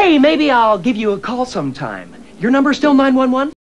Hey, maybe I'll give you a call sometime. Your number still 911?